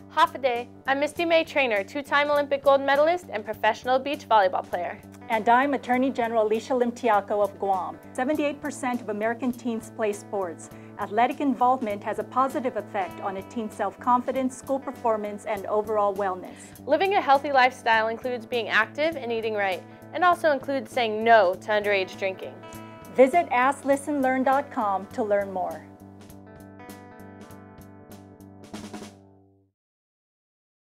Half a day. I'm Misty May-Treanor, two-time Olympic gold medalist and professional beach volleyball player. And I'm Attorney General Alicia Limtiaco of Guam. 78% of American teens play sports. Athletic involvement has a positive effect on a teen's self-confidence, school performance, and overall wellness. Living a healthy lifestyle includes being active and eating right, and also includes saying no to underage drinking. Visit AskListenLearn.com to learn more.